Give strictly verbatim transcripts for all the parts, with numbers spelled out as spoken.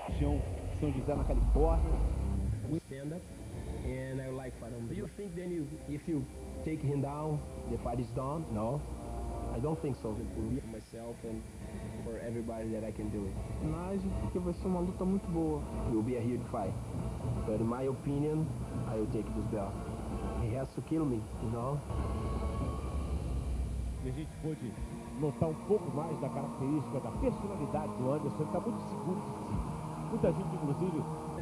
região São José, na Califórnia. We stand up and I like fight him. Do you think then you, if you take him down, the fight is done? No, I don't think so. For me, for myself and for everybody that I can do it. Personagem, porque vai ser uma luta muito boa. It will be a huge fight, but in my opinion, I will take this belt. He has to kill me, you know. E a gente pôde notar um pouco mais da característica, da personalidade do Anderson. Ele está muito seguro de si. Muita gente, inclusive...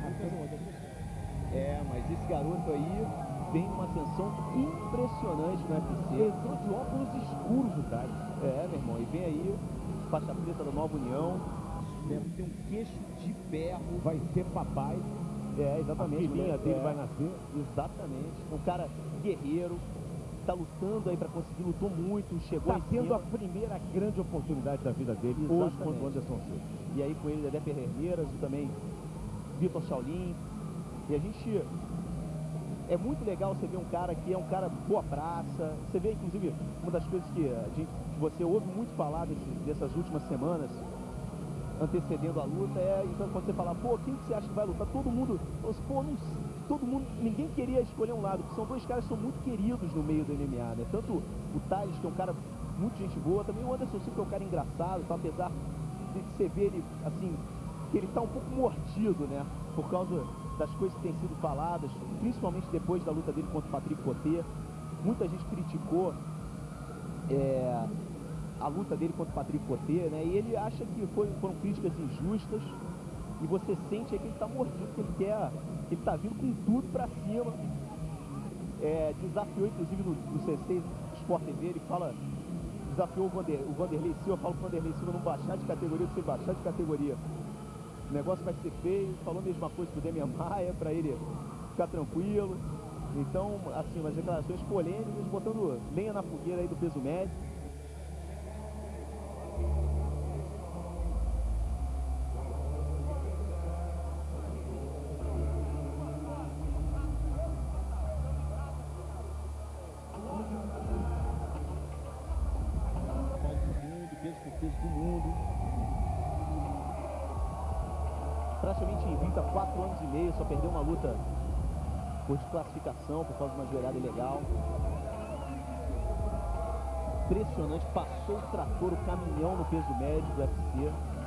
É, mas esse garoto aí vem numa ascensão impressionante no U F C. Entrou de óculos escuros do Thales. É, meu irmão, e vem aí, faixa preta da Nova União. Deve ter um queixo de ferro. Vai ser papai. É, exatamente. A filhinha né? dele é, vai nascer. Exatamente. Um cara guerreiro. Tá lutando aí pra conseguir, lutou muito, chegou Está em tendo cima. a primeira grande oportunidade da vida dele Exatamente. hoje contra o Anderson Silva. E aí com ele Dedé Pederneiras e também Vitor Shaolin. E a gente... É muito legal você ver um cara que é um cara boa praça. Você vê, inclusive, uma das coisas que, a gente, que você ouve muito falar desse, dessas últimas semanas, antecedendo a luta, é então quando você fala, pô, quem que você acha que vai lutar? Todo mundo, pô, não, todo mundo, ninguém queria escolher um lado, porque são dois caras que são muito queridos no meio do M M A, né? Tanto o Thales, que é um cara muito gente boa, também o Anderson Silva, que é um cara engraçado, então, apesar de você ver ele, assim, que ele tá um pouco mordido, né? Por causa das coisas que têm sido faladas, principalmente depois da luta dele contra o Patrick Coté. Muita gente criticou é, a luta dele contra o Patrick Coté, né? E ele acha que foi, foram críticas injustas. E você sente aí que ele tá mordido, que ele quer, que ele tá vindo com tudo pra cima. É, desafiou, inclusive, no, no C seis Sport T V, ele fala, desafiou o, Vander, o Vanderlei Silva, fala pro Vanderlei Silva não baixar de categoria, pra você baixar de categoria. O negócio vai ser feio, falou a mesma coisa pro Demian Maia, pra ele ficar tranquilo. Então, assim, umas declarações polêmicas, botando lenha na fogueira aí do peso médio. Peso por peso do mundo. Praticamente invicto há quatro anos e meio, só perdeu uma luta por desclassificação, por causa de uma joelhada ilegal. Impressionante, passou o trator, o caminhão no peso médio do U F C.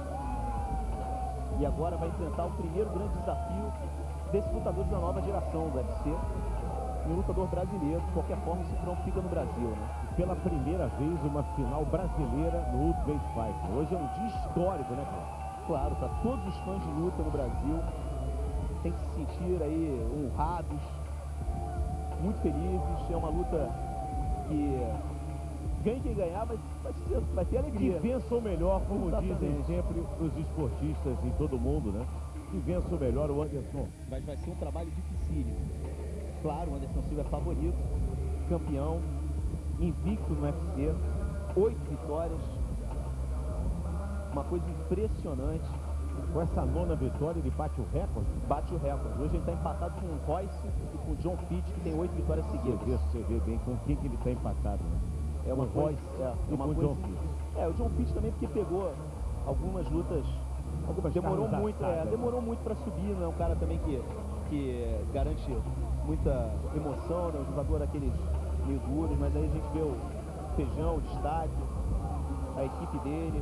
E agora vai enfrentar o primeiro grande desafio desses lutadores da nova geração do U F C. E um lutador brasileiro, de qualquer forma, o cinturão fica no Brasil, né? Pela primeira vez, uma final brasileira no Ultimate Fighter. Hoje é um dia histórico, né, cara? Claro, para todos os fãs de luta no Brasil, tem que se sentir aí honrados, muito felizes. É uma luta que ganhe quem ganhar, mas vai, ser, vai ter alegria. Que vença o melhor, como Exatamente. dizem sempre os esportistas em todo mundo, né? Que vença o melhor, o Anderson. Mas vai ser um trabalho dificílimo. Claro, o Anderson Silva é favorito, campeão, invicto no U F C, oito vitórias. Uma coisa impressionante. Com essa nona vitória, ele bate o recorde? Bate o recorde. Hoje ele está empatado com o Royce e com o John Fitch, que tem oito vitórias seguidas. Você vê, você vê bem com quem que ele está empatado, né? É uma o coisa... Royce É, e uma com o coisa, John Fitch. É, o John Fitch também, porque pegou algumas lutas... Algumas demorou carnes muito, assadas, é, demorou né? muito para subir, não é um cara também que, que garante muita emoção, né? Um jogador daqueles meio duros, mas aí a gente vê o Feijão, o destaque, a equipe dele.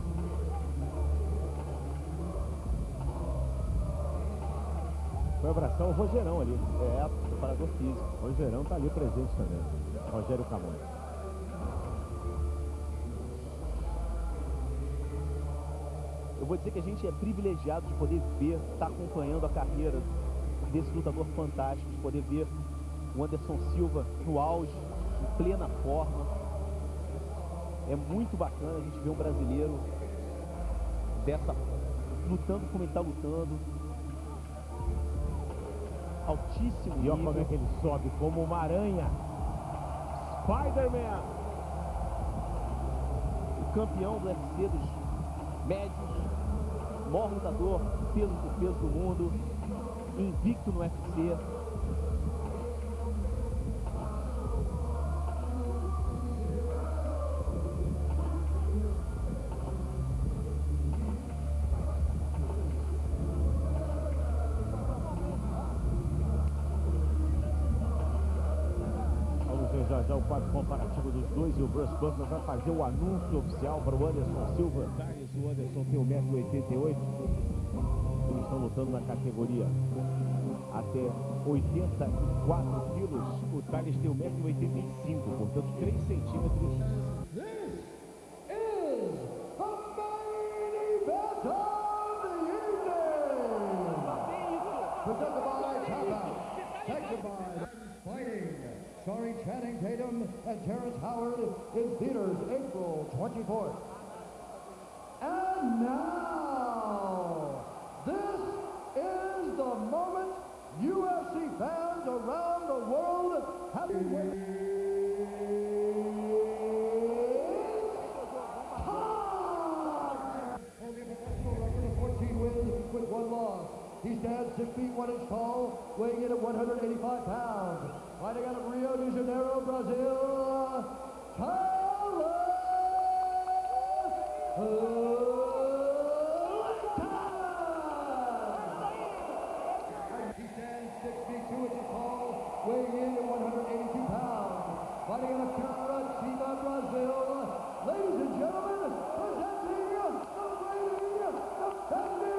Foi abraçar o Rogerão ali. É, preparador físico. O Rogerão tá ali presente também. Rogério Camões. Eu vou dizer que a gente é privilegiado de poder ver, estar tá acompanhando a carreira desse lutador fantástico, de poder ver o Anderson Silva no auge, em plena forma. É muito bacana a gente ver um brasileiro dessa, lutando como ele está lutando. Altíssimo E olha nível. como é que ele sobe, como uma aranha. Spider-Man! O campeão do U F C dos médios, maior lutador, peso por peso do mundo, invicto no U F C. já o quadro comparativo dos dois e o Bruce Buffer vai fazer o anúncio oficial para o Anderson Silva. O Anderson tem um metro e oitenta e oito. Eles estão lutando na categoria até oitenta e quatro quilos. O Thales tem um metro e oitenta e cinco, portanto três centímetros. Presented by Tapa, sanctified fighting, starring Channing Tatum and Terrence Howard in theaters April twenty-fourth. And now, this is the moment U F C fans around the world have been waiting. Only a professional record of fourteen wins with one loss. He stands six feet one inch tall, weighing in at one hundred eighty-five pounds. Fighting out of Rio de Janeiro, Brazil, Carlos He stands six feet two inches tall, weighing in at one hundred eighty-two pounds. Fighting out of Curitiba, Brazil, ladies and gentlemen, presenting the reigning, defending,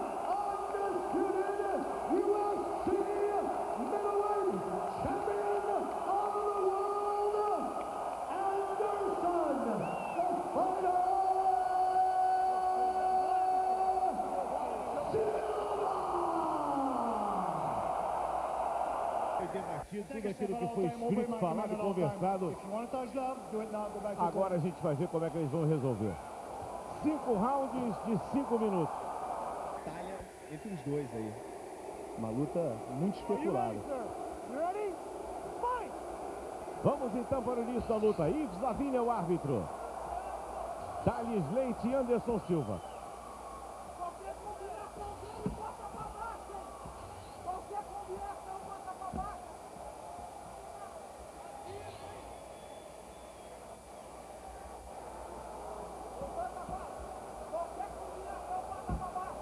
U F C middleweight champion of the world, Anderson, the fighter, Silva! Foi debatido tudo aquilo que foi escrito, falado e conversado. Agora a gente vai ver como é que eles vão resolver. Cinco rounds de cinco minutos. Batalha entre os dois aí. Uma luta muito especulada. Vamos então para o início da luta. Yves Lavigne é o árbitro. Thales Leite e Anderson Silva. Qualquer combinação dele bota pra baixo. Qualquer combinação bota pra baixo. Qualquer combinação bota pra baixo.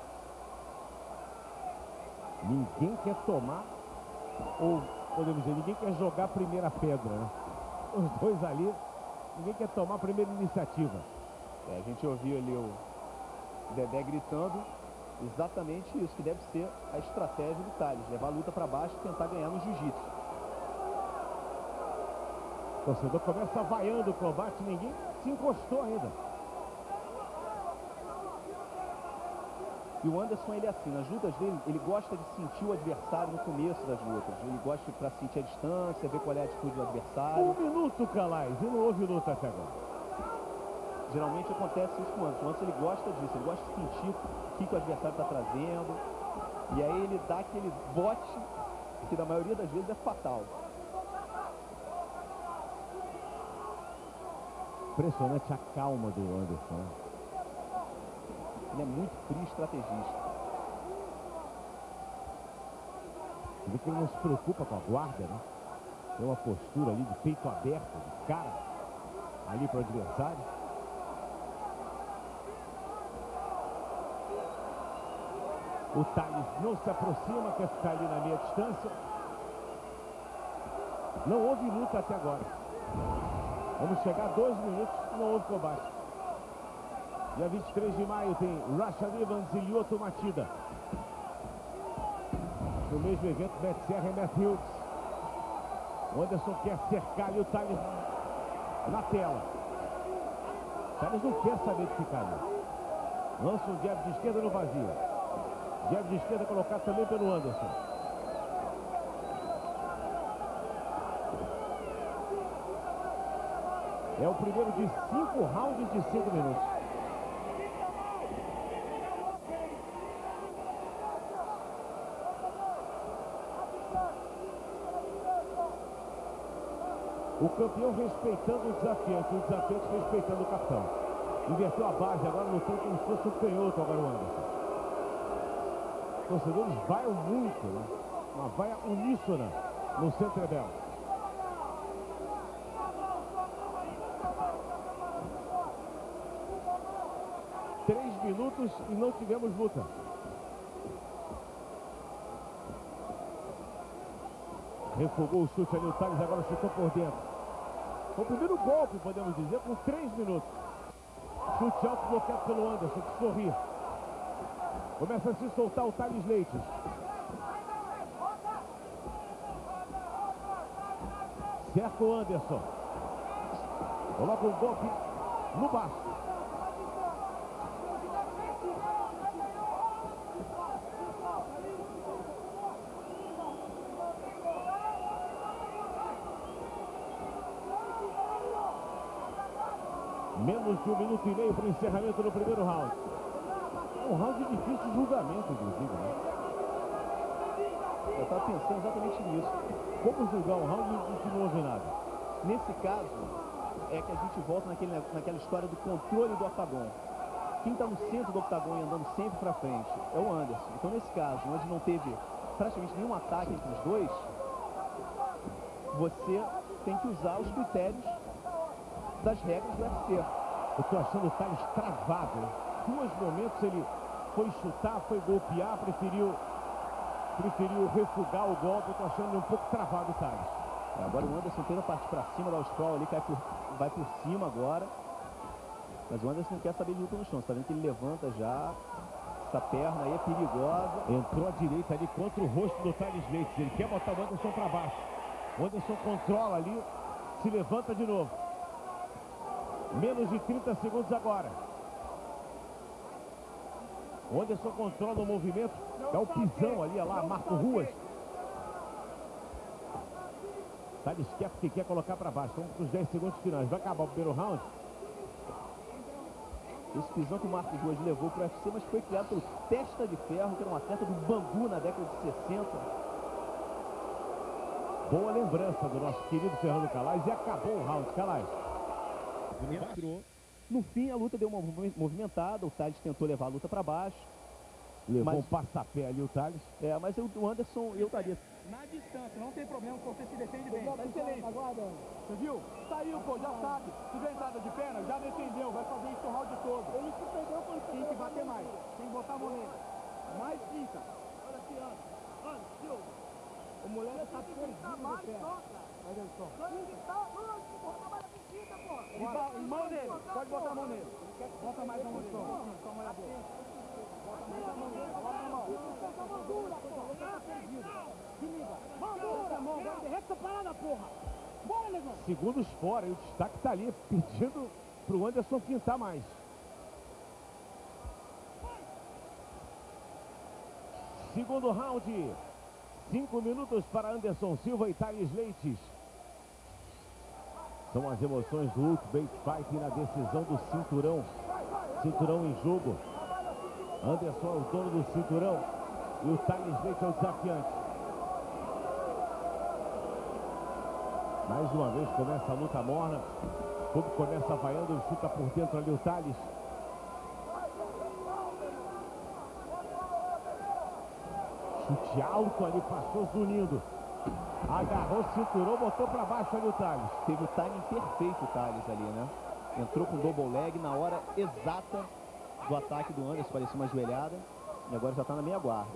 Ninguém quer tomar, ou podemos dizer, ninguém quer jogar a primeira pedra, né? Os dois ali, ninguém quer tomar a primeira iniciativa. É, a gente ouviu ali o Dedé gritando exatamente isso, que deve ser a estratégia do Thales, levar a luta para baixo e tentar ganhar no jiu-jitsu. O torcedor começa vaiando o combate, ninguém se encostou ainda. E o Anderson, ele é assim, nas lutas dele, ele gosta de sentir o adversário no começo das lutas. Ele gosta para sentir a distância, ver qual é a atitude do adversário. Um minuto, Calais, e não houve luta até agora. Geralmente acontece isso com o Anderson. O Anderson, ele gosta disso, ele gosta de sentir o que, que o adversário está trazendo. E aí ele dá aquele bote que na maioria das vezes é fatal. Impressionante a calma do Anderson. Ele é muito frio e estrategista. Você vê que ele não se preocupa com a guarda, né? Tem uma postura ali de peito aberto, de cara ali para o adversário. O Thales não se aproxima, quer ficar ali na meia distância. Não houve luta até agora. Vamos chegar a dois minutos e não houve combate. Dia vinte e três de maio tem Rashad Evans e Lyoto Machida. No mesmo evento, Matt Serra e Matt Hughes. O Anderson quer cercar ali o Thales na tela. O Thales não quer saber de ficar ali. Lança um jab de esquerda no vazio. Jab de esquerda colocado também pelo Anderson. É o primeiro de cinco rounds de cinco minutos. O campeão respeitando o desafiante, o desafiante respeitando o capitão. Inverteu a base, agora lutando como se fosse um canhoto agora o Anderson. Os torcedores vaiam muito, né? Uma vaia uníssona no Centre Bell. Três minutos e não tivemos luta. Refogou o chute ali, o Thales agora chutou por dentro. Foi o primeiro golpe, podemos dizer, com três minutos. Chute alto bloqueado pelo Anderson, que sorri. Começa a se soltar o Thales Leites. Cerca o Anderson. Coloca o golpe no baixo. Menos de um minuto e meio para o encerramento do primeiro round. Um round de difícil julgamento, inclusive, né? Eu estava pensando exatamente nisso. Como julgar um round em que não houve nada? Nesse caso, é que a gente volta naquele, naquela história do controle do octagon. Quem está no centro do octagon e andando sempre para frente é o Anderson. Então, nesse caso, onde não teve praticamente nenhum ataque entre os dois, você tem que usar os critérios das regras do U F C. Eu estou achando o Thales travado. Em dois momentos ele foi chutar, foi golpear, preferiu, preferiu refugar o golpe. Eu estou achando ele um pouco travado, o Thales. É, agora o Anderson tenta partir para cima, dá o sprawl ali, cai por, vai por cima agora. Mas o Anderson não quer saber de luta no chão. Você está vendo que ele levanta já. Essa perna aí é perigosa. Entrou à direita ali contra o rosto do Thales Leites. Ele quer botar o Anderson para baixo. O Anderson controla ali, se levanta de novo. Menos de trinta segundos agora. O Anderson controla o movimento. É o pisão ali, olha lá, Marco Ruas. Thales quer porque quer colocar para baixo. Vamos para os dez segundos finais. Vai acabar o primeiro round. Esse pisão que o Marco Ruas levou para o U F C, mas foi criado pelo Testa de Ferro, que era um atleta do Bangu na década de sessenta. Boa lembrança do nosso querido Fernando Calais. E acabou o round, Calais. Entrou. No fim, a luta deu uma movimentada. O Thales tentou levar a luta para baixo. Levou mas... um passapé ali o Thales. É, mas eu, o Anderson, eu estaria... Na distância, não tem problema se você se defende bem. Tá excelente. Você viu? Saiu, pô, já sabe. Se vê entrada de perna, já defendeu. Vai fazer isso o round todo. Ele se perdeu por tem que bater mais. Tem que botar a mão nele. Mais cinca. Olha aqui, Anderson. Anderson, o moleque tá perdido de perna. Olha só. Bota a mão nele. Pode botar a mão nele. Bota mais a mão nele. Toma aí a boca. Bota mais a mão nele. Bota a mão. Você tá perdido. Se liga. Bota a mão. Resta parada, porra. Bora, negão. Segundos fora. E o destaque tá ali pedindo pro Anderson pintar mais. Segundo round. Cinco minutos para Anderson Silva e Thales Leites. São as emoções do Ultimate Fight na decisão do cinturão. Cinturão em jogo. Anderson é o dono do cinturão e o Thales Leites é o desafiante. Mais uma vez começa a luta morna. O público começa vaiando, chuta por dentro ali o Thales. Chute alto ali, passou zunindo. Agarrou o cinturão, botou pra baixo ali o Thales. Teve o timing perfeito o Thales ali, né? Entrou com double leg na hora exata do ataque do Anderson, parecia uma joelhada. E agora já tá na meia guarda.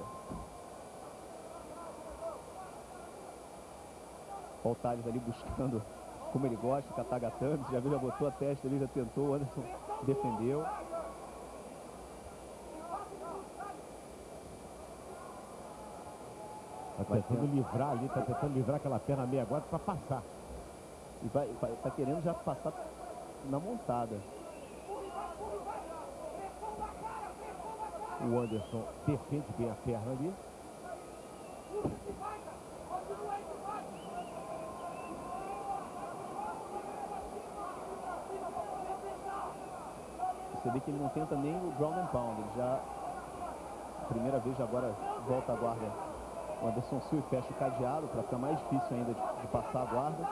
Olha o Thales ali buscando como ele gosta, katagatame. Já viu, já botou a testa ali, já tentou, o Anderson defendeu. Tá tentando livrar ali, tá tentando livrar aquela perna meia guarda para passar. E vai, vai, tá querendo já passar na montada. O Anderson defende bem a perna ali. Você vê que ele não tenta nem o ground and pound. Ele já, primeira vez, agora volta a guarda. O Anderson Silva fecha o cadeado para ficar mais difícil ainda de, de passar a guarda.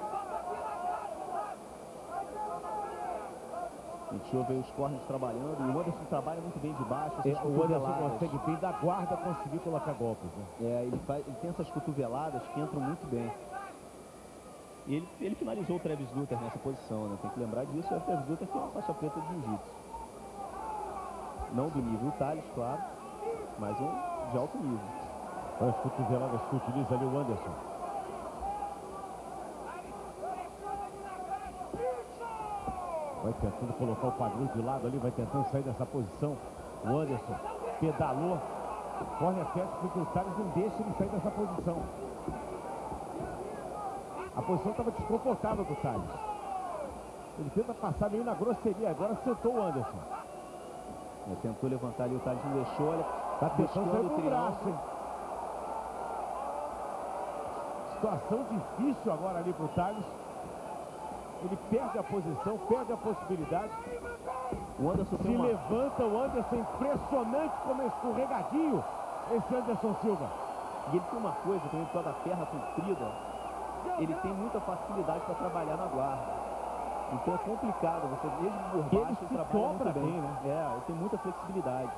A gente ouve os corners trabalhando e o Anderson trabalha muito bem de baixo. É, o Anderson consegue bem da guarda conseguir colocar golpes, né? É, ele, faz, ele tem essas cotoveladas que entram muito bem. E ele, ele finalizou o Travis Luther nessa posição, né? Tem que lembrar disso. É o Travis Luther que é uma faixa preta de jiu-jitsu. Não do nível Thales, claro, mas um de alto nível. Olha as cotoveladas que utiliza ali o Anderson. Vai tentando colocar o quadril de lado ali, vai tentando sair dessa posição. O Anderson pedalou. Corre até porque o Thales não deixa ele sair dessa posição. A posição estava desconfortável do Thales. Ele tenta passar meio na grosseria. Agora sentou o Anderson. É, tentou levantar ali, o Thales não deixou. Olha, tá tentando sair com o braço, hein? Situação difícil agora ali pro Thales. Ele perde a posição, perde a possibilidade. O Anderson se uma... levanta, o Anderson impressionante como é escorregadinho, esse Anderson Silva. E ele tem uma coisa também, por causa da perna comprida, ele tem muita facilidade para trabalhar na guarda. Então é complicado, você mesmo por baixo, ele se trabalha dobra muito bem, bem, né? É, ele tem muita flexibilidade.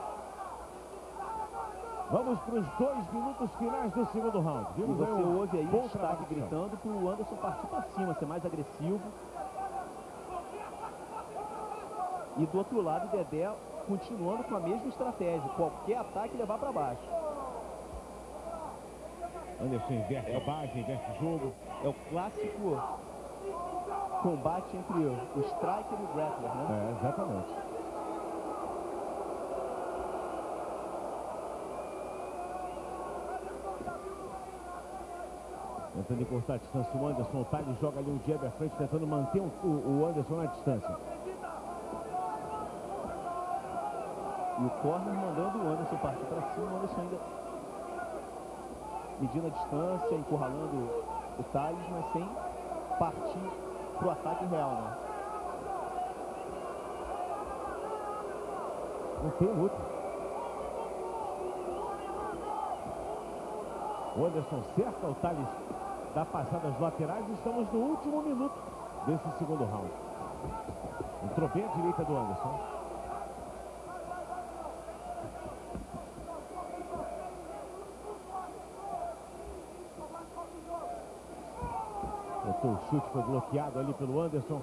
Vamos para os dois minutos finais do segundo round. E você um ouve aí o destaque gritando para o Anderson partir para cima, ser mais agressivo. E do outro lado, o Dedé continuando com a mesma estratégia. Qualquer ataque levar para baixo. Anderson inverte é. a base, inverte o jogo. É o clássico combate entre o striker e o grappler, né? É, exatamente. Tentando encurtar a distância, o Anderson, o Thales joga ali um jab à frente, tentando manter o, o Anderson na distância. E o corner mandando o Anderson partir para cima, o Anderson ainda medindo a distância, encurralando o Thales, mas sem partir para o ataque real, né? Não tem luta. O Anderson cerca o Thales da passada das laterais. Estamos no último minuto desse segundo round. Entrou bem à direita do Anderson. Botou o chute, foi bloqueado ali pelo Anderson.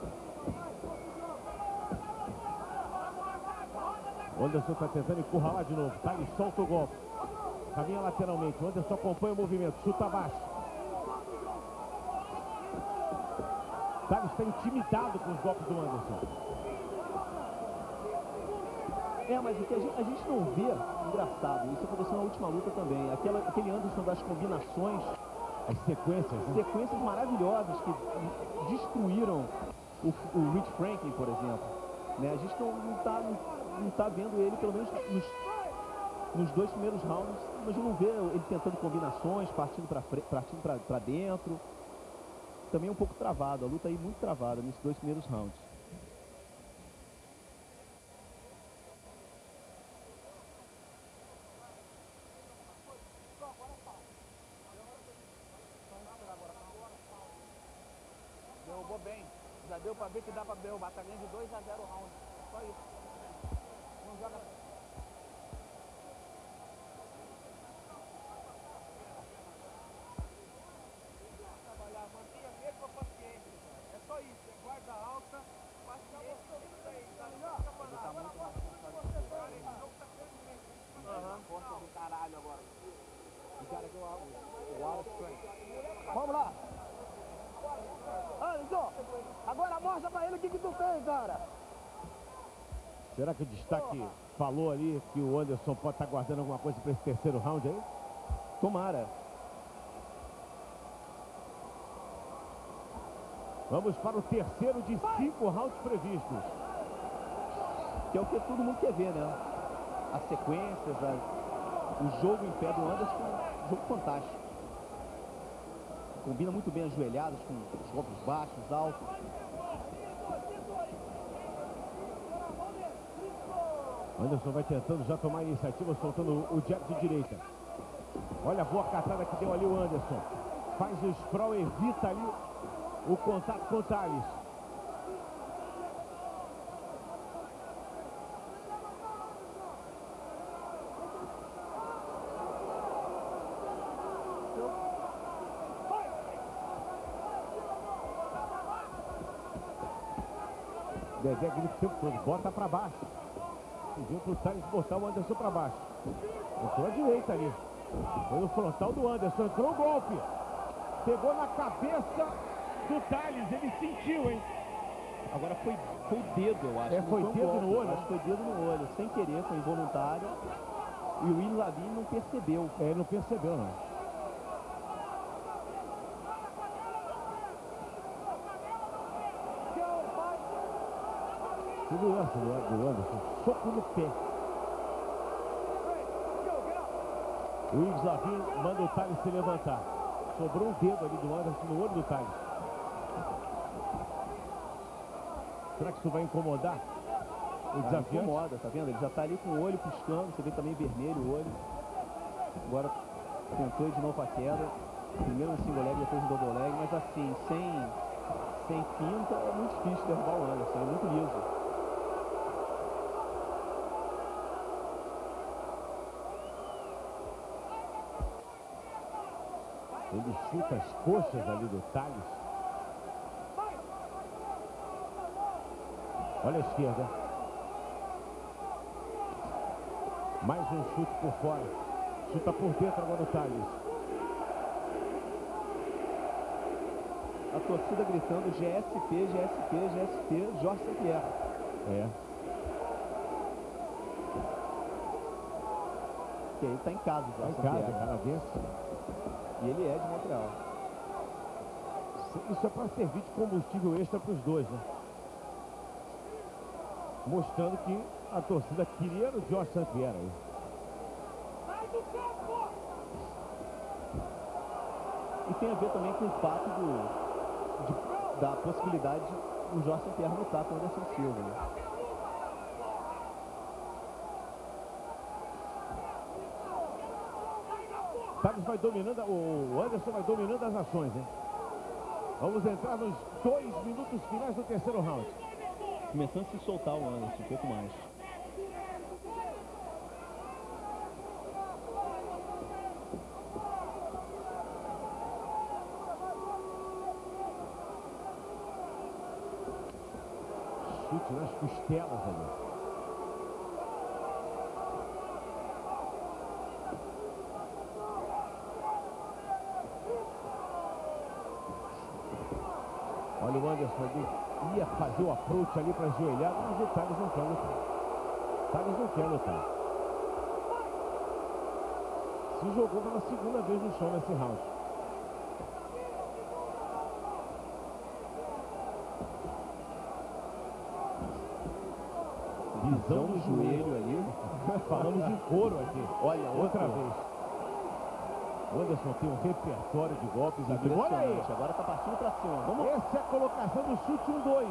O Anderson está tentando encurralar de novo. Thales solta o golpe. Caminha lateralmente. O Anderson acompanha o movimento. Chuta abaixo. Thales está intimidado com os golpes do Anderson. É, mas o que a gente, a gente não vê, engraçado, isso aconteceu na última luta também. Aquela, aquele Anderson das combinações, as sequências, né? Sequências maravilhosas que destruíram o, o Rich Franklin, por exemplo. Né? A gente não está não, não tá vendo ele, pelo menos nos, nos dois primeiros rounds, mas não vê ele tentando combinações, partindo para partindo para dentro. Também um pouco travado, a luta aí muito travada nesses dois primeiros rounds. Derrubou bem. Já deu pra ver que dá pra derrubar. Tá ganhando de dois a zero round. Só isso. Não joga. Trabalhar, mantenha a mesma paciência. É só isso. É guarda alta, paciência. Tá melhor? Agora mostra o que você faz. Esse jogo tá crescendo. Aham. Força do caralho agora. You gotta go out with a lot of strength. Vamos lá. Anderson, agora mostra pra ele o que que tu fez, cara. Será que o destaque falou ali que o Anderson pode estar guardando alguma coisa para esse terceiro round aí? Tomara. Vamos para o terceiro de cinco rounds previstos. Que é o que todo mundo quer ver, né? As sequências, a... o jogo em pé do Anderson, um jogo fantástico. Combina muito bem as joelhadas com os golpes baixos, altos. Anderson vai tentando já tomar a iniciativa, soltando o jab de direita. Olha a boa catada que deu ali o Anderson. Faz o sprawl, evita ali o contato com o Thales. Dedé grita o tempo todo, bota pra baixo. Pediu pro Thales botar o Anderson pra baixo. Entrou à direita ali. Foi no frontal do Anderson, entrou o golpe. Pegou na cabeça do Thales, ele sentiu, hein? Agora foi, foi o dedo, eu acho. É, não foi um dedo golpe, no olho, Acho que foi dedo no olho, sem querer, foi involuntário. E o Will Lavin não percebeu. É, ele não percebeu, não. Segurança do, do Anderson, soco no pé. O Will Lavin manda o Thales se levantar. Sobrou um dedo ali do Anderson no olho do Thales. Será que isso vai incomodar o Ah, desafiante? incomoda, tá vendo? Ele já tá ali com o olho piscando, você vê também vermelho o olho. Agora tentou de novo a queda. Primeiro no single leg, depois no double leg, mas assim, sem, sem finta, é muito difícil derrubar o Anderson, é muito liso. Ele chuta as coxas ali do Thales. Olha a esquerda. Mais um chute por fora. Chuta por dentro agora o Thales. A torcida gritando G S P, G S P, G S P, Jorge Saint-Pierre. É. Porque ele tá em casa, o Tá em Jorge casa, Saint-Pierre. canadense. E ele é de Montreal. Isso é para servir de combustível extra para os dois, né? Mostrando que a torcida queria o Jorge Saint-Pierre aí. E tem a ver também com o fato do, de, da possibilidade do Jorge Saint-Pierre lutar com o Anderson Silva, né? Thales vai dominando, o Anderson vai dominando as ações, hein? Vamos entrar nos dois minutos finais do terceiro round. Começando a se soltar o Anderson, um pouco mais. Chute nas costelas ali. Olha o Anderson ali. Ia fazer o approach ali para ajoelhar, mas o Thales não quer lutar. Thales não quer lutar. Se jogou pela segunda vez no chão nesse round. Visão do joelho ali. Falamos em couro aqui. Olha, Outra outro. vez. O Anderson tem um repertório de golpes aqui. Olha aí. Impressionante. Agora tá partindo pra cima. Vamos. Essa é a colocação do chute um dois.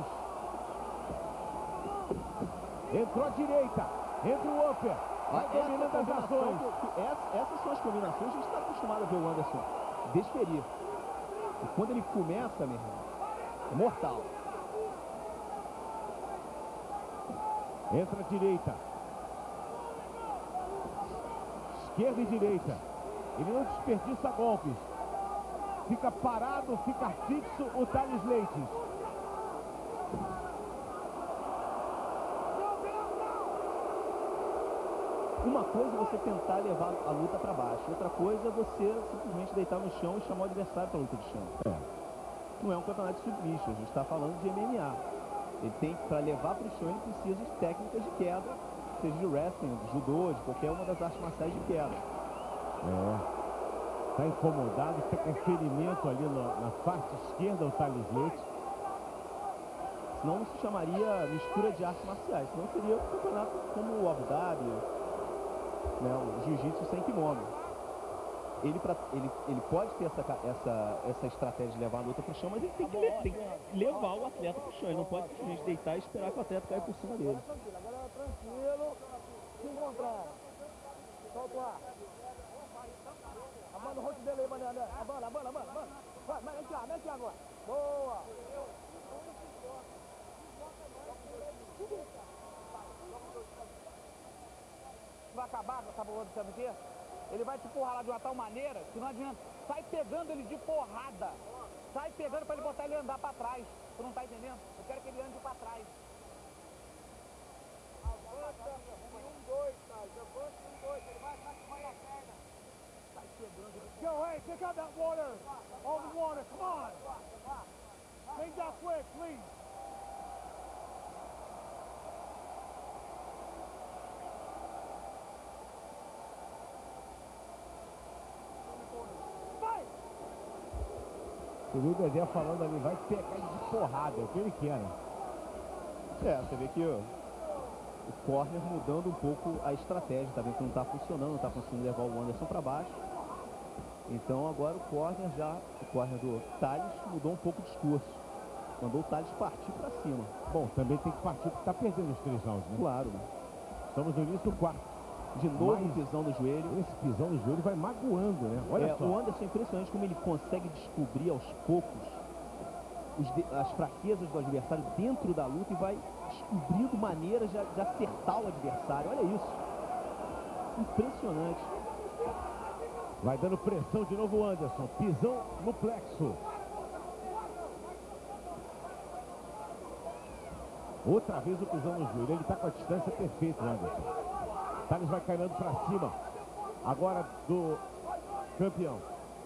Entrou à direita. Entra o upper. Vai Essa dominando as combinação ações. que- que essa- essas são as combinações que a gente está acostumado a ver o Anderson desferir. E quando ele começa, meu irmão, é mortal. Entra à direita. Esquerda e direita. Ele não desperdiça golpes. Fica parado, fica fixo o Thales Leites. Uma coisa é você tentar levar a luta para baixo. Outra coisa é você simplesmente deitar no chão e chamar o adversário para luta de chão. É. Não é um campeonato de submission, a gente está falando de M M A. Ele tem, para levar para o chão, ele precisa de técnicas de queda, seja de wrestling, de judô, de qualquer uma das artes marciais de queda. É. Está incomodado, está com ferimento ali na, na parte esquerda o Thales Leites. Senão não se chamaria mistura de artes marciais, senão seria um campeonato como o Abu Dhabi, né, o jiu-jitsu sem kimono. Ele, pra, ele, ele pode ter essa, essa, essa estratégia de levar a luta para o chão, mas ele tem que, le- tem que levar o atleta para o chão. Ele não pode simplesmente deitar e esperar que o atleta caia por cima dele. Agora tranquilo, se encontrar. Solta o ar. Abana o rosto dele aí, mané, André. Abana, abana, abana, abana. Vai, vai, mete lá, mete lá agora. Boa. Vai acabar, acabou o outro, sabe o quê? Ele vai te empurrar lá de uma tal maneira que não adianta. Sai pegando ele de porrada. Sai pegando pra ele botar ele andar pra trás. Tu não tá entendendo? Eu quero que ele ande pra trás. Avança um, dois, tá? Avança um, dois. Ele vai acima da perna. Sai pegando ele. Yo, hey, check out that water. All the water, come on. Make that quick, please. Você viu o Dedé falando ali, vai pegar ele de porrada, é o que ele quer, né? É, você vê que ó, o corner mudando um pouco a estratégia, tá vendo que não tá funcionando, não tá conseguindo levar o Anderson para baixo. Então agora o corner já, o corner do Thales mudou um pouco o discurso. Mandou o Thales partir para cima. Bom, também tem que partir porque tá perdendo os três rounds, né? Claro, né? Estamos no início do quarto. De novo Mas pisão no joelho. esse pisão no joelho vai magoando, né? Olha É, só. o Anderson é impressionante como ele consegue descobrir aos poucos os de- as fraquezas do adversário dentro da luta e vai descobrindo maneiras de, de acertar o adversário. Olha isso. Impressionante. Vai dando pressão de novo o Anderson. Pisão no plexo. Outra vez o pisão no joelho. Ele está com a distância perfeita, o Anderson. Thales vai caminhando para cima. Agora do campeão.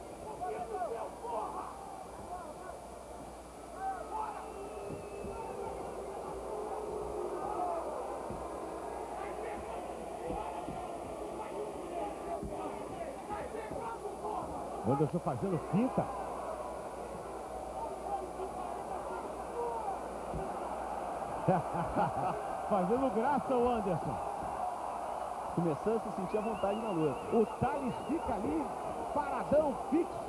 O Anderson fazendo finta. Fazendo graça o Anderson. Começando a se sentir à vontade na luta. O Thales fica ali, paradão, fixo.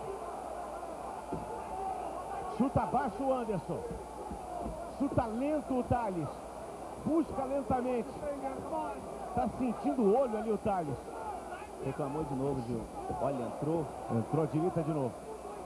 Chuta abaixo o Anderson. Chuta lento o Thales. Busca lentamente. Tá sentindo o olho ali o Thales. Reclamou de novo de... Olha, entrou. Entrou à direita de novo.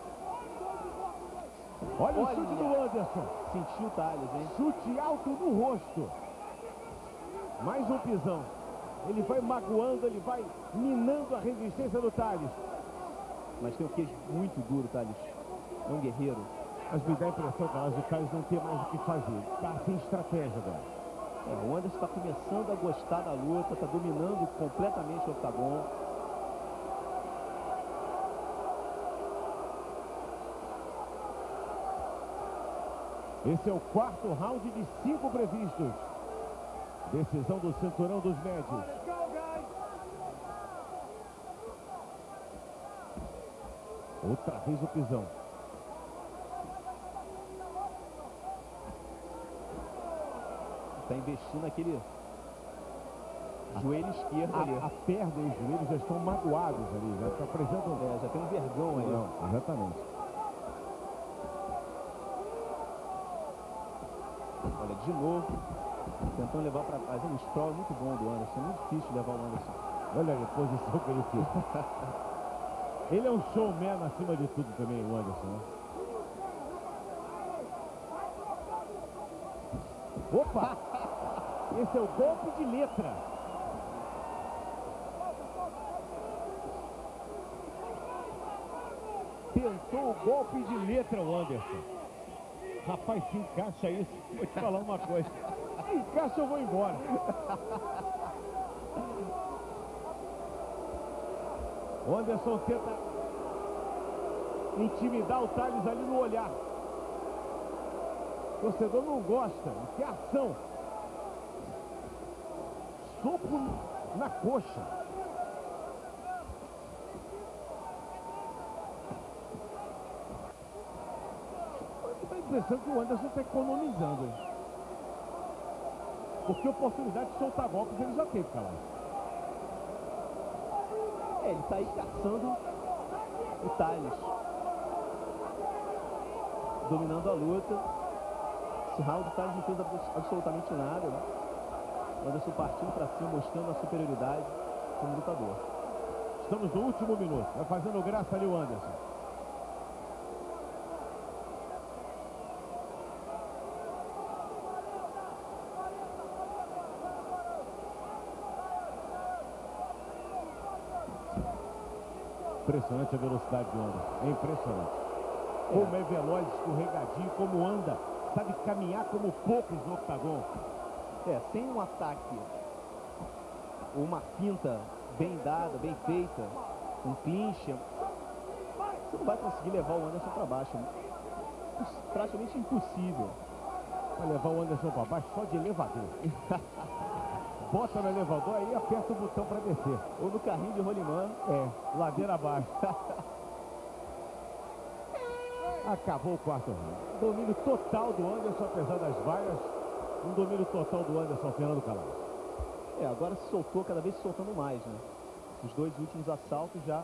Olha, o chute do Anderson. Sentiu o Thales, hein? Chute alto no rosto. Mais um pisão. Ele vai magoando, ele vai minando a resistência do Thales. Mas tem um queijo muito duro, Thales. É um guerreiro. Mas me dá a impressão que o Thales não tem mais o que fazer. Tá sem estratégia agora. É, o Anderson está começando a gostar da luta, está dominando completamente o octagon. Esse é o quarto round de cinco previstos. Decisão do cinturão dos médios. Outra vez o pisão. Está investindo naquele joelho esquerdo ali. A, a perna e os joelhos já estão magoados ali. Já, tá apresentando... É, já tem um vergão aí. Não, exatamente. Olha, de novo, tentando levar para fazer um sprawl muito bom do Anderson. É muito difícil levar o Anderson. Olha a posição que ele fez. Ele é um showman acima de tudo também, o Anderson, né? Opa! Esse é o golpe de letra. Tentou o golpe de letra, o Anderson. Rapaz, se encaixa isso, vou te falar uma coisa. Se encaixa, eu vou embora. O Anderson tenta intimidar o Thales ali no olhar. O torcedor não gosta, quer ação. Soco na coxa. Dá a impressão que o Anderson está economizando. Porque oportunidade de soltar golpes ele já teve, cara. É, ele está aí caçando o Thales. Dominando a luta. Esse round o Thales não fez absolutamente nada, né? O Anderson partindo para cima, mostrando a superioridade como lutador. Estamos no último minuto. Vai fazendo graça ali o Anderson. Impressionante a velocidade do Anderson. É impressionante. Como é veloz, escorregadinho, como anda. Sabe caminhar como poucos no octagon. É, sem um ataque, uma finta bem dada, bem feita, um clinch, você não vai conseguir levar o Anderson para baixo. Praticamente impossível. Vai levar o Anderson para baixo só de elevador. Bota no elevador aí e aperta o botão para descer. Ou no carrinho de rolimã. É, ladeira abaixo. Acabou o quarto round. Domínio total do Anderson, apesar das vaias. Um domínio total do Anderson, Fernando Calais. É, agora se soltou, cada vez se soltando mais, né? Os dois últimos assaltos já...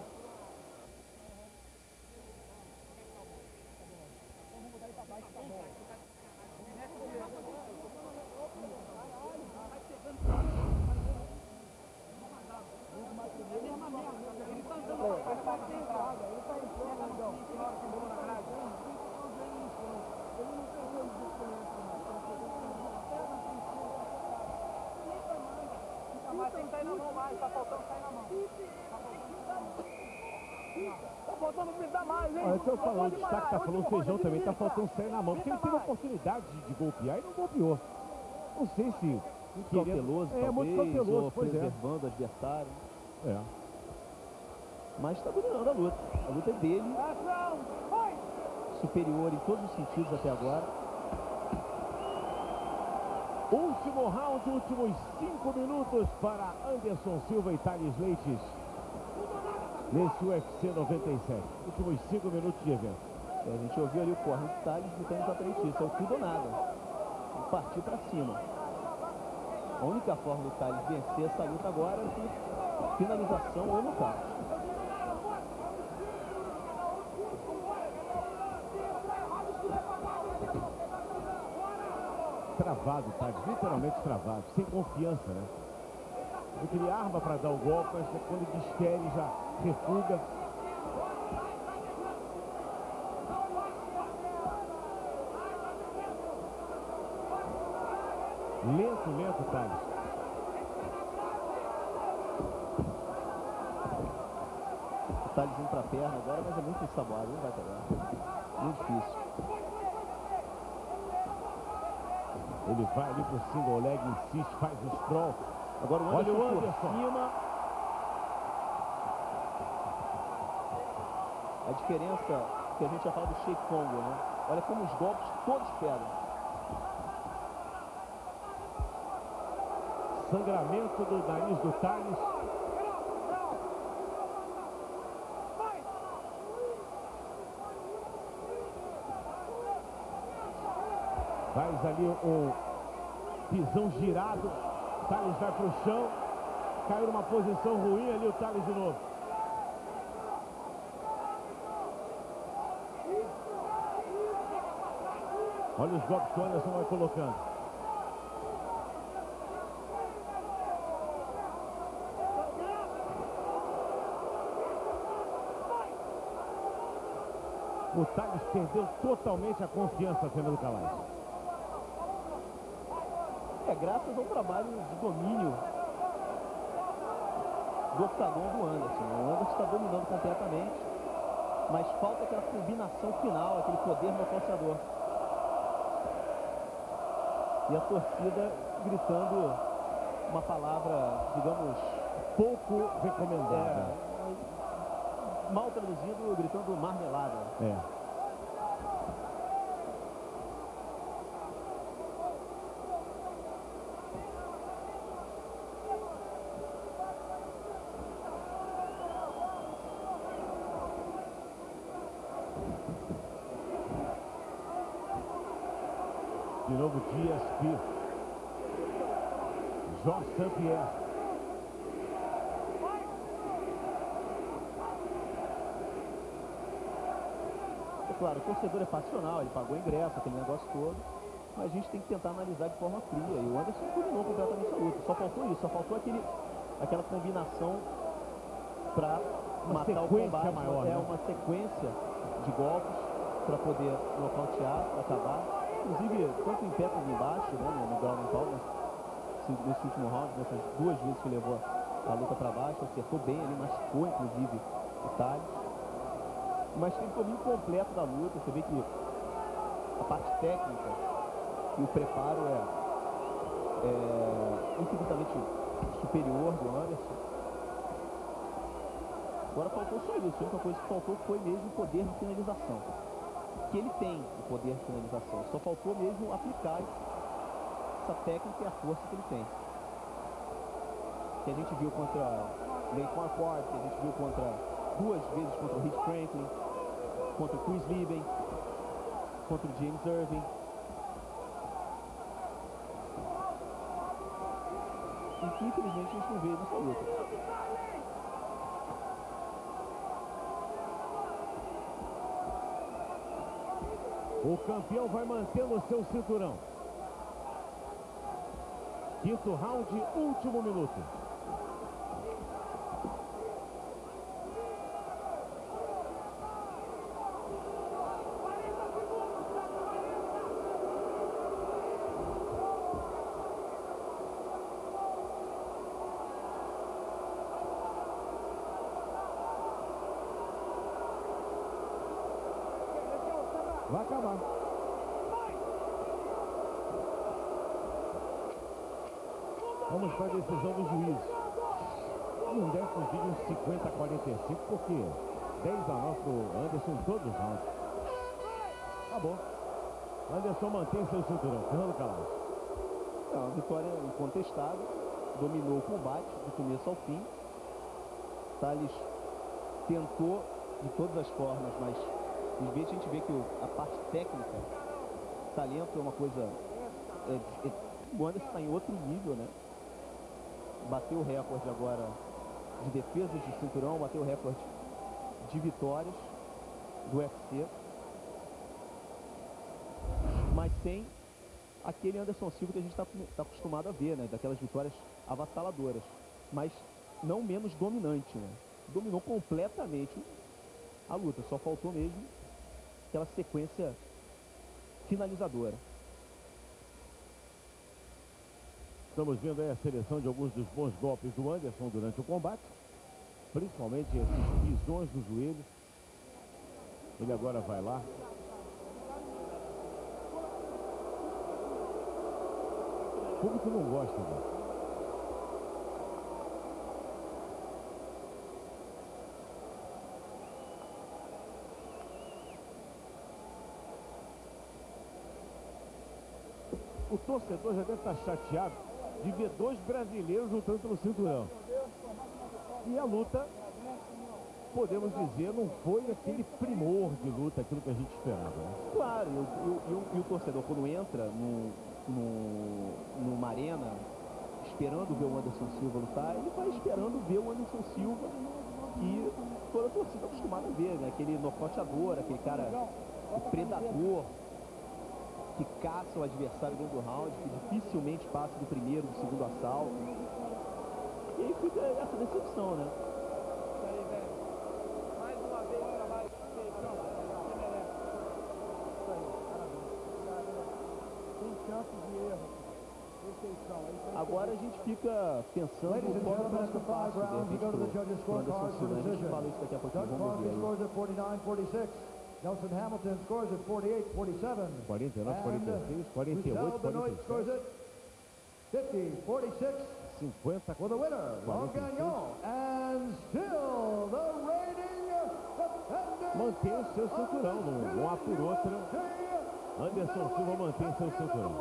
Mas tem que sair na mão mais, tá faltando sair na mão. Tá faltando pisar mais, hein? Olha, o que eu falo, o destaque tá falando, o Feijão também tá faltando sair na mão, porque ele teve a oportunidade de, de golpear e não golpeou. Não sei se... Muito querendo- cauteloso, É, talvez, muito cauteloso, ou pois é. preservando o adversário. É. Mas está dominando a luta. A luta é dele, superior em todos os sentidos até agora. Último round, últimos cinco minutos para Anderson Silva e Thales Leites. Nesse U F C noventa e sete. Últimos cinco minutos de evento. É, a gente ouviu ali o corner do Thales gritando exatamente isso. É o tudo ou nada. E partir para cima. A única forma do Thales vencer essa luta agora é por finalização ou nocaute. Travado, tá? Literalmente travado, sem confiança, né? Ele arma para dar o golpe, mas quando desfere já refuga. Lento, lento, Thales. O Thales indo para a perna agora, mas é muito ensaboado, não vai pegar. Muito difícil. Ele vai ali pro single leg, insiste, faz o sprawl. Agora o Olha Anderson o por Anderson. cima. A diferença que a gente já fala do Sheik Congo, né? Olha como os golpes todos pegam. Sangramento do nariz do Thales. Faz ali o pisão girado. Thales vai pro chão. Caiu numa posição ruim ali o Thales de novo. Olha os golpes que o Anderson vai colocando. O Thales perdeu totalmente a confiança, Fernando Calais. É, graças ao trabalho de domínio do octagon do Anderson. O Anderson está dominando completamente, mas falta aquela combinação final, aquele poder nocauteador. E a torcida gritando uma palavra, digamos, Pouco recomendada. é, mal traduzido, gritando marmelada. É. De novo, Dias P. Jorge Saint-Pierre. É claro, o torcedor é passional, ele pagou ingresso, aquele negócio todo, mas a gente tem que tentar analisar de forma fria. E o Anderson dominou completamente a luta. Só faltou isso, só faltou aquele, aquela combinação para matar o sequência combate. maior, é né? uma sequência de golpes para poder nocautear, para acabar. Inclusive, tanto em pé como embaixo, né, no ground and pound, nesse, nesse último round, nessas duas vezes que levou a luta para baixo, acertou bem ali, machucou inclusive o Thales. Mas tem domínio completo da luta. Você vê que a parte técnica e o preparo é, é infinitamente superior do Anderson. Agora faltou só isso. A única coisa que faltou foi mesmo o poder de finalização. Que ele tem o poder de finalização. Só faltou mesmo aplicar essa técnica e a força que ele tem. Que a gente viu contra Ray Concord, que a gente viu contra duas vezes contra o Rich Franklin, contra o Chris Lieben. contra o James Irving. E que infelizmente a gente não vê nessa luta. O campeão vai mantendo o seu cinturão. Quinto round, último minuto. Vai acabar. Vamos para a decisão do juiz. Não deve conseguir uns cinquenta a quarenta e cinco, porque dez a nove pro Anderson em todos os rounds. Tá bom. Anderson mantém seu cinturão. Fernando Calais. É uma vitória incontestável. Dominou o combate do começo ao fim. Thales tentou de todas as formas, mas às vezes a gente vê que o, a parte técnica, talento é uma coisa... É, é, o Anderson está em outro nível, né? Bateu o recorde agora de defesas de cinturão, bateu o recorde de vitórias do U F C. Mas sem aquele Anderson Silva que a gente está tá acostumado a ver, né? Daquelas vitórias avassaladoras. Mas não menos dominante, né? Dominou completamente a luta. Só faltou mesmo aquela sequência finalizadora. Estamos vendo aí a seleção de alguns dos bons golpes do Anderson durante o combate. Principalmente esses pisões no joelho. Ele agora vai lá. O público não gosta disso. O torcedor já deve estar chateado de ver dois brasileiros lutando pelo cinturão. E a luta, podemos dizer, não foi aquele primor de luta, aquilo que a gente esperava, né? Claro, e, e, e, e o torcedor quando entra no, no, numa arena, esperando ver o Anderson Silva lutar, ele vai esperando ver o Anderson Silva que toda a torcida está acostumada a ver, né? Aquele nocautador, aquele cara, o predador, que caça o adversário dentro do round, que dificilmente passa do primeiro, do segundo assalto. E aí fica essa decepção, né? Isso aí, velho. Mais uma vez, trabalho perfeição. Você merece. Isso aí, parabéns. Sem chance de erro. Perfeição. É isso aí. Agora a gente fica pensando Ladies and qual é o gentlemen, próximo after five passo, de rounds, we go to the repente, judges' pro Anderson scorecards for Silva. A gente decision. fala isso daqui a pouquinho, Doug vamos Crosby ver aí. scores at forty-nine forty-six. Nelson Hamilton scores at forty-eight forty-seven. quarenta e nove, quarenta e seis, quarenta e oito, Giselle Benoit quarenta e scores sete. at fifty forty-six. cinquenta, For the winner, Long quarenta e seis. Gagnon, and still the reigning defending Mantém o seu cinturão, não, uma por outra. Anderson Silva mantém seu cinturão.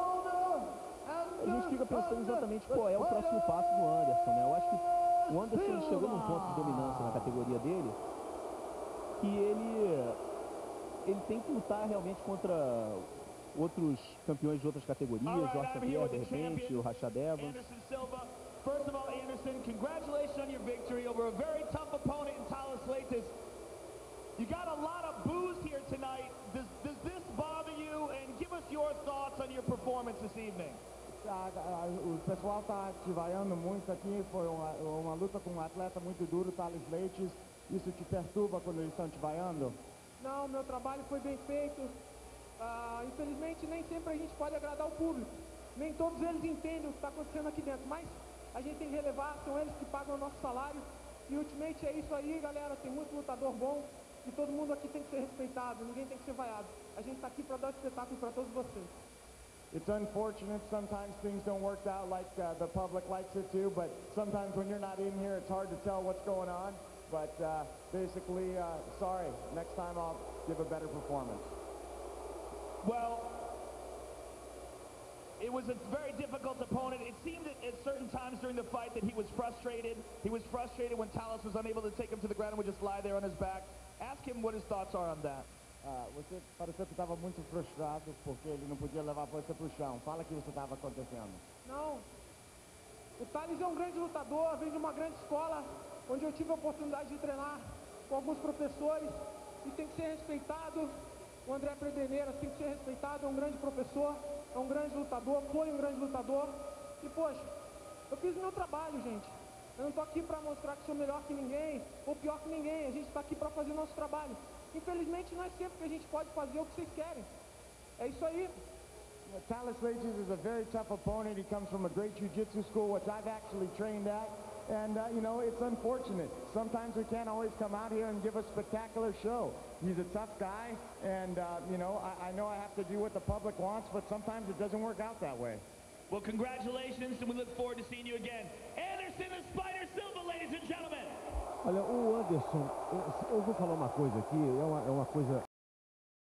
A gente fica pensando exatamente qual é o próximo passo do Anderson, né? Eu acho que o Anderson ele chegou num ponto de dominância na categoria dele que ele, ele tem que lutar realmente contra outros campeões de outras categorias, George Pierre, de repente, o Rashad Evans. Anderson Silva. First of all, Anderson, congratulations on your victory over a very tough opponent in Thales Leites. You got a lot of boos here tonight. Does, does this bother you? And give us your thoughts on your performance this evening. Ah, ah, o pessoal está te vaiando muito aqui. Foi uma, uma luta com um atleta muito duro, Thales Leites. Isso te perturba quando eles estão te vaiando? Não, meu trabalho foi bem feito. Ah, infelizmente, nem sempre a gente pode agradar o público. Nem todos eles entendem o que está acontecendo aqui dentro. Mas a gente tem que relevar, são eles que pagam o nosso salário. E ultimamente é isso aí, galera. Tem muito lutador bom. E todo mundo aqui tem que ser respeitado. Ninguém tem que ser vaiado. A gente está aqui para dar espetáculo para todos vocês. It's unfortunate sometimes things don't work out like uh, the public likes it to, but sometimes when you're not in here, it's hard to tell what's going on. But uh, basically, uh, sorry, next time I'll give a better performance. Well, it was a very difficult opponent. It seemed at, at certain times during the fight that he was frustrated. He was frustrated when Thales was unable to take him to the ground and would just lie there on his back. Ask him what his thoughts are on that. Ah, você pareceu que estava muito frustrado porque ele não podia levar você para o chão. Fala o que você estava acontecendo. Não. O Thales é um grande lutador, vem de uma grande escola, onde eu tive a oportunidade de treinar com alguns professores e tem que ser respeitado. O André Pederneiras tem que ser respeitado, é um grande professor, é um grande lutador, foi um grande lutador. E, poxa, eu fiz o meu trabalho, gente. Eu não estou aqui para mostrar que sou melhor que ninguém ou pior que ninguém. A gente está aqui para fazer o nosso trabalho. Infelizmente, não é sempre que a gente pode fazer o que vocês querem. É isso aí. Uh, Thales Leites is a very tough opponent. He comes from a great jiu-jitsu school, which I've actually trained at. And, uh, you know, it's unfortunate. Sometimes we can't always come out here and give a spectacular show. He's a tough guy, and, uh, you know, I, I know I have to do what the public wants, but sometimes it doesn't work out that way. Well, congratulations, and we look forward to seeing you again. Anderson the Spider Silva, ladies and gentlemen. Olha, o Anderson, eu, eu vou falar uma coisa aqui, é uma, é uma coisa